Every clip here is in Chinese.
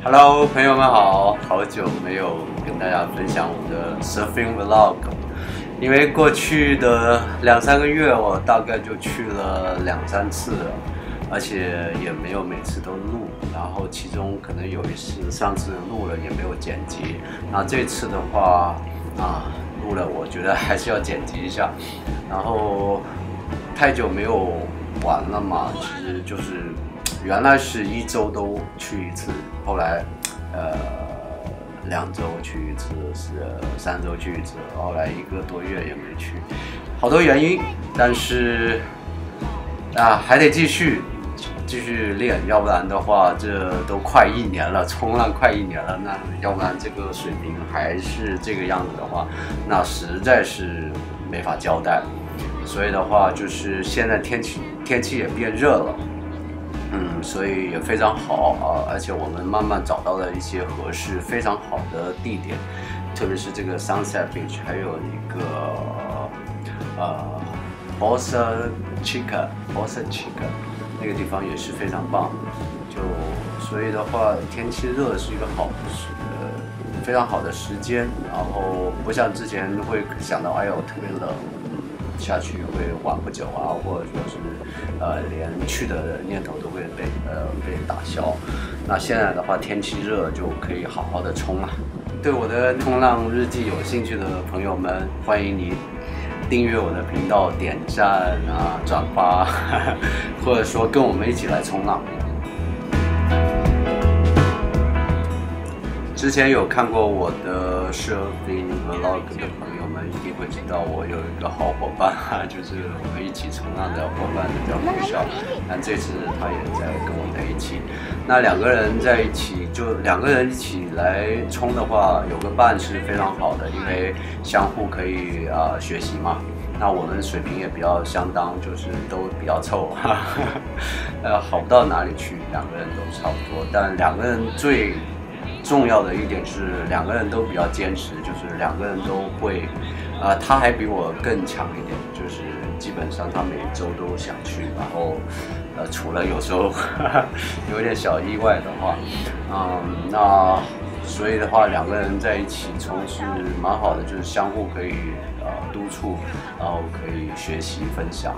Hello， 朋友们好，好久没有跟大家分享我的 surfing vlog， 因为过去的2-3个月我大概就去了2-3次了，而且也没有每次都录，然后其中可能有一次上次录了也没有剪辑，那这次的话录了，我觉得还是要剪辑一下，然后太久没有玩了嘛，其实就是。原来是1周都去一次，后来2周去一次，是3周去一次，后来1个多月也没去，好多原因，但是还得继续练，要不然的话这都快1年了，冲浪快1年了，那要不然这个水平还是这个样子的话，那实在是没法交代。所以的话，就是现在天气也变热了。所以也非常好而且我们慢慢找到了一些合适、非常好的地点，特别是这个 Sunset Beach， 还有一个Bossa Chica 那个地方也是非常棒的。所以的话，天气热是一个非常好的时间，然后不像之前会想到，哎呦特别冷。下去会玩不久或者说是连去的念头都会被打消。那现在的话，天气热就可以好好的冲了。对我的冲浪日记有兴趣的朋友们，欢迎你订阅我的频道、点赞转发，或者说跟我们一起来冲浪。之前有看过我的 surfing vlog 的朋友们一定会知道，我有一个好伙伴就是我们一起冲浪的伙伴叫胡笑，但这次他也在跟我在一起。那2个人在一起，就2个人一起来冲的话，有个伴是非常好的，因为相互可以学习嘛。那我们水平也比较相当，就是都比较凑，好不到哪里去，2个人都差不多。但2个人最重要的一点是2个人都比较坚持，就是2个人都会，他还比我更强一点，就是基本上他每周都想去，然后除了有时候有点小意外的话，那所以的话2个人在一起冲是蛮好的，就是相互可以督促，然后可以学习分享。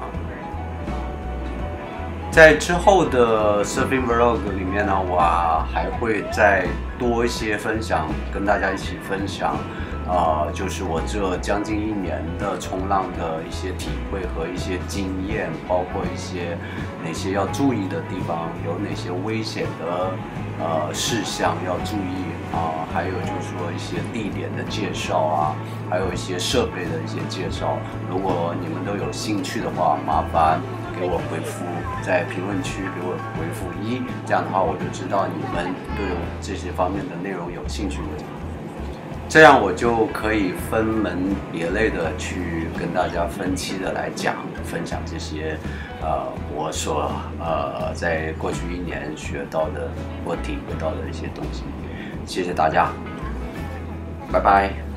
在之后的 surfing vlog 里面呢，我还会再多一些分享，跟大家一起分享，就是我这将近1年的冲浪的一些体会和一些经验，包括一些哪些要注意的地方，有哪些危险的事项要注意还有就是说一些地点的介绍还有一些设备的一些介绍。如果你们都有兴趣的话，麻烦给我回复，在评论区给我回复1，这样的话我就知道你们对这些方面的内容有兴趣的，这样我就可以分门别类的去跟大家分期的来分享这些我所在过去1年学到的或体会到的一些东西。谢谢大家，拜拜。